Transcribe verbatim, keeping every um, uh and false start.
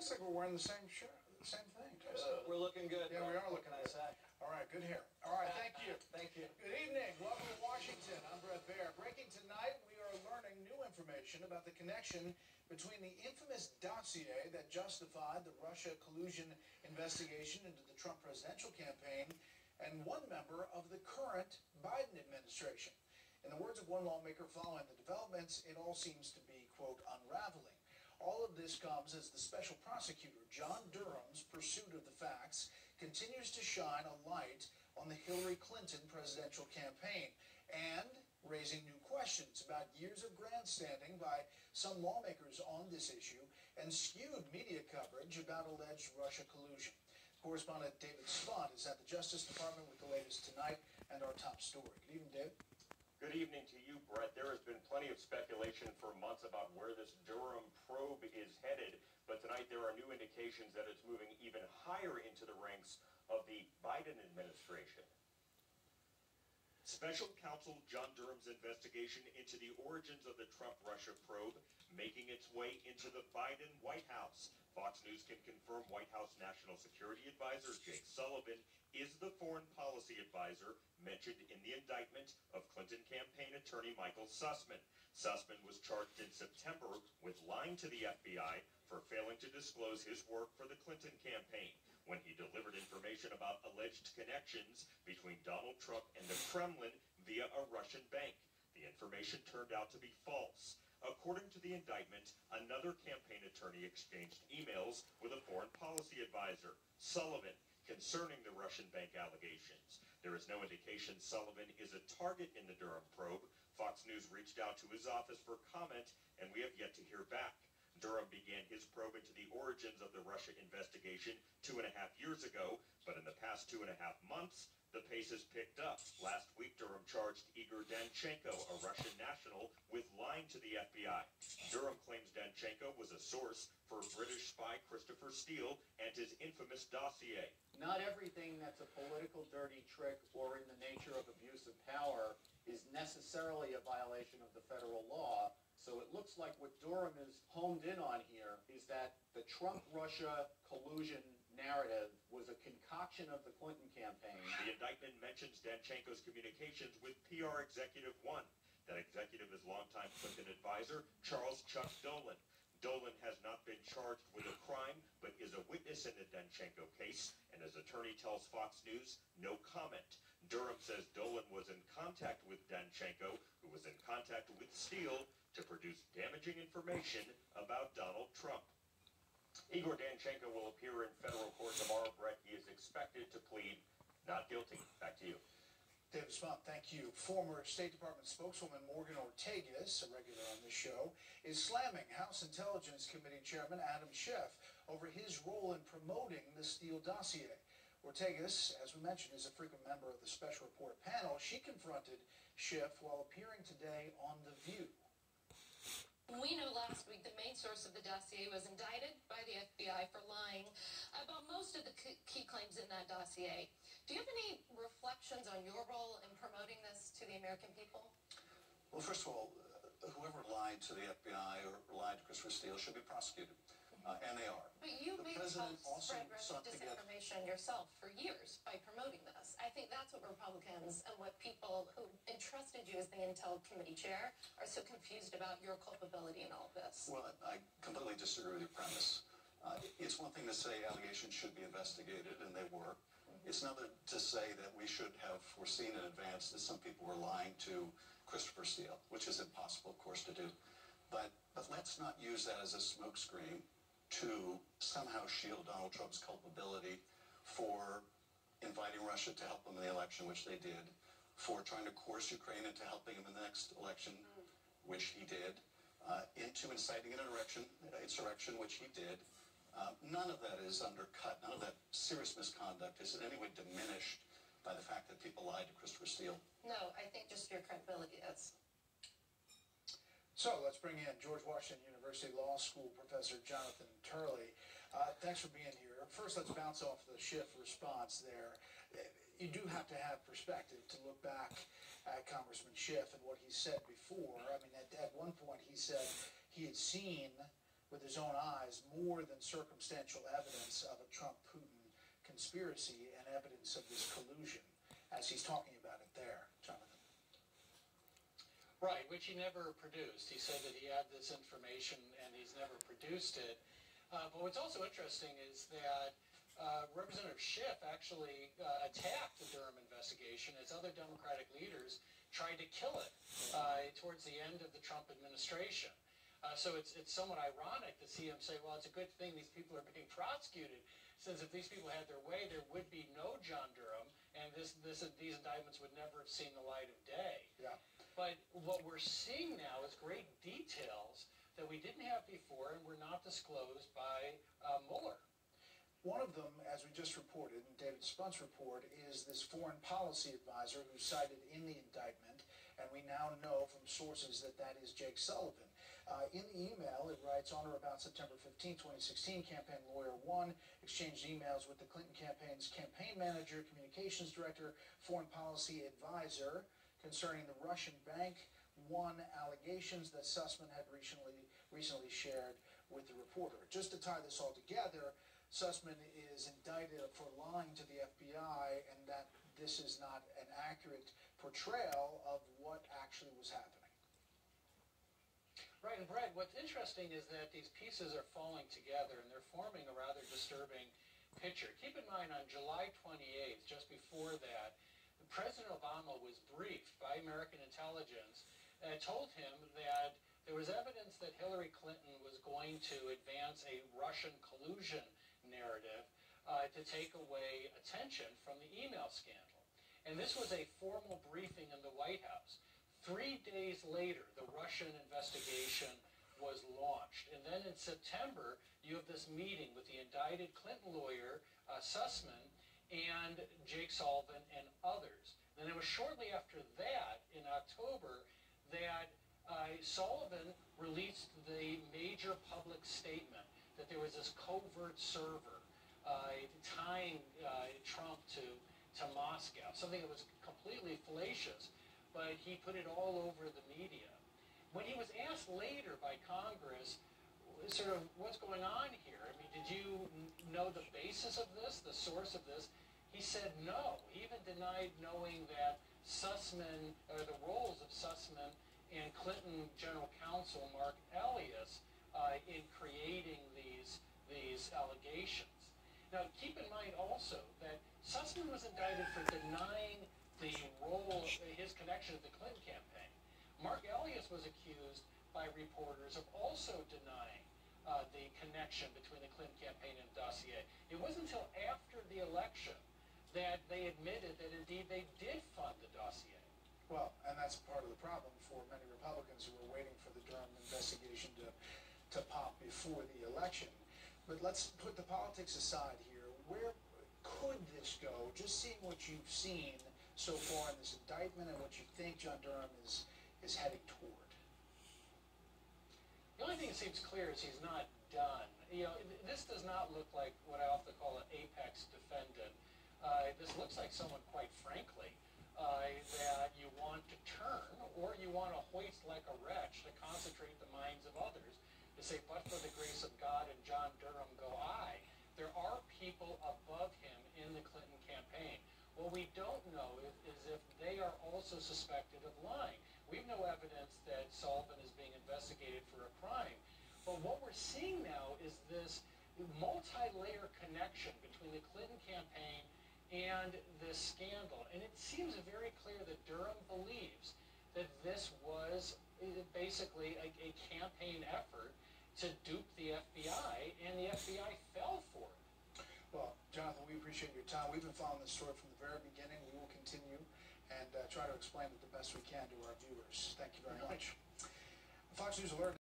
looks like we're wearing the same shirt, the same thing. Uh, we're looking good. Yeah, we are looking good. good. All right, good hair. All right, thank you. Thank you. Good evening. Welcome to Washington. I'm Brett Baer. Breaking tonight, we are learning new information about the connection between the infamous dossier that justified the Russia collusion investigation into the Trump presidential campaign and one member of the current Biden administration. In the words of one lawmaker following the developments, it all seems to be, quote, unraveling. All of this comes as the special prosecutor, John Durham's pursuit of the facts continues to shine a light on the Hillary Clinton presidential campaign and raising new questions about years of grandstanding by some lawmakers on this issue and skewed media coverage about alleged Russia collusion. Correspondent David Spott is at the Justice Department with the latest tonight and our top story. Good evening, Dave. Good evening to you, Brett. There has been plenty of speculation for months about where this Durham probe is headed, but tonight there are new indications that it's moving even higher into the ranks of the Biden administration. Special counsel John Durham's investigation into the origins of the Trump-Russia probe making its way into the Biden White House. Fox News can confirm White House National Security Advisor Jake Sullivan is the foreign policy advisor mentioned in the indictment of Clinton campaign attorney Michael Sussman. Sussman was charged in September with lying to the F B I for failing to disclose his work for the Clinton campaign when he delivered information about alleged connections between Donald Trump and the Kremlin via a Russian bank. The information turned out to be false. According to the indictment, another campaign attorney exchanged emails with a foreign policy advisor, Sullivan, concerning the Russian bank allegations. There is no indication Sullivan is a target in the Durham probe. Fox News reached out to his office for comment, and we have yet to hear back. Durham began his probe into the origins of the Russia investigation two and a half years ago, but in the past two and a half months, the pace has picked up. Last week, Durham charged Igor Danchenko, a Russian national, with lying to the F B I. Durham claims Danchenko was a source for British spy Christopher Steele and his infamous dossier. Not everything that's a political dirty trick or in the nature of abuse of power is necessarily a violation of the federal law. So it looks like what Durham is homed in on here is that the Trump-Russia collusion narrative was a concoction of the Clinton campaign. The indictment mentions Danchenko's communications with P R Executive One. That executive is longtime Clinton advisor Charles Chuck Dolan. Dolan has not been charged with a crime, but is a witness in the Danchenko case, and his attorney tells Fox News, no comment. Durham says Dolan was in contact with Danchenko, who was in contact with Steele, to produce damaging information about Donald Trump. Igor Danchenko will appear in federal court tomorrow, Brett. He is expected to plead not guilty. Back to you. David Spott, thank you. Former State Department spokeswoman Morgan Ortagus, a regular on this show, is slamming House Intelligence Committee Chairman Adam Schiff over his role in promoting the Steele dossier. Ortagus, as we mentioned, is a frequent member of the special report panel. She confronted Schiff while appearing today on The View. We know last week the main source of the dossier was indicted by the F B I for lying about most of the key claims in that dossier. Do you have any reflections on your role in promoting this to the American people? Well, first of all, uh, whoever lied to the F B I or lied to Christopher Steele should be prosecuted, uh, and they are. But you the made president helped also spread disinformation yourself for years by promoting this. I think that's what Republicans and what people who entrusted you as the Intel Committee Chair are so confused about your culpability in all of this. Well, I completely disagree with your premise. Uh, it's one thing to say allegations should be investigated, and they were. It's another to say that we should have foreseen in advance that some people were lying to Christopher Steele, which is impossible, of course, to do. But, but let's not use that as a smokescreen to somehow shield Donald Trump's culpability for inviting Russia to help him in the election, which they did, for trying to coerce Ukraine into helping him in the next election, which he did, uh, into inciting an insurrection, insurrection, which he did. Uh, none of that is undercut. None of that serious misconduct is in any way diminished by the fact that people lied to Christopher Steele. No, I think just your credibility is. So let's bring in George Washington University Law School Professor Jonathan Turley. Uh, thanks for being here. First, let's bounce off the Schiff response there. You do have to have perspective to look back at Congressman Schiff and what he said before. I mean, at, at one point he said he had seen with his own eyes more than circumstantial evidence of a Trump-Putin conspiracy and evidence of this collusion, as he's talking about it there, Jonathan. Right, which he never produced. He said that he had this information and he's never produced it. Uh, but what's also interesting is that uh, Representative Schiff actually uh, attacked the Durham investigation as other Democratic leaders tried to kill it uh, towards the end of the Trump administration. Uh, so it's, it's somewhat ironic to see him say, well, it's a good thing these people are being prosecuted, since if these people had their way, there would be no John Durham, and this, this, these indictments would never have seen the light of day. Yeah. But what we're seeing now is great details that we didn't have before and were not disclosed by uh, Mueller. One of them, as we just reported in David Spunt's report, is this foreign policy advisor who's cited in the indictment, and we now know from sources that that is Jake Sullivan. Uh, in the email, it writes, on or about September fifteenth, twenty sixteen, campaign lawyer one exchanged emails with the Clinton campaign's campaign manager, communications director, foreign policy advisor concerning the Russian Bank One allegations that Sussman had recently, recently shared with the reporter. Just to tie this all together, Sussman is indicted for lying to the F B I, and that this is not an accurate portrayal of what actually was happening. Right, and Brett, what's interesting is that these pieces are falling together and they're forming a rather disturbing picture. Keep in mind, on July twenty-eighth, just before that, President Obama was briefed by American intelligence and told him that there was evidence that Hillary Clinton was going to advance a Russian collusion narrative uh, to take away attention from the email scandal. And this was a formal briefing in the White House. Three days later, the Russian investigation was launched. And then in September, you have this meeting with the indicted Clinton lawyer, uh, Sussman, and Jake Sullivan and others. Then it was shortly after that, in October, that uh, Sullivan released the major public statement that there was this covert server uh, tying uh, Trump to, to Moscow, something that was completely fallacious, but he put it all over the media. When he was asked later by Congress, sort of, what's going on here? I mean, did you know the basis of this, the source of this? He said no. He even denied knowing that Sussman, or the roles of Sussman and Clinton General Counsel Mark Elias uh, in creating these, these allegations. Now, keep in mind also that Sussman was indicted for denying the role, his connection to the Clinton campaign. Mark Elias was accused by reporters of also denying uh, the connection between the Clinton campaign and the dossier. It wasn't until after the election that they admitted that indeed they did fund the dossier. Well, and that's part of the problem for many Republicans who were waiting for the Durham investigation to, to pop before the election. But let's put the politics aside here. Where could this go? Just seeing what you've seen so far in this indictment and what you think John Durham is, is heading toward. The only thing that seems clear is he's not done. You know, this does not look like what I often call an apex defendant. Uh, this looks like someone, quite frankly, uh, that you want to turn, or you want to hoist like a wretch to concentrate the minds of others, to say, but for the grace of God and John Durham go I. There are people above him in the Clinton campaign. What we don't know is, is if they are also suspected of lying. We have no evidence that Sullivan is being investigated for a crime. But what we're seeing now is this multi-layer connection between the Clinton campaign and this scandal. And it seems very clear that Durham believes that this was basically a, a campaign effort to dupe the F B I, and the F B I fell for it. Well, Jonathan, we appreciate your time. We've been following this story from the very beginning. We will continue and uh, try to explain it the best we can to our viewers. Thank you very much. Fox News Alert.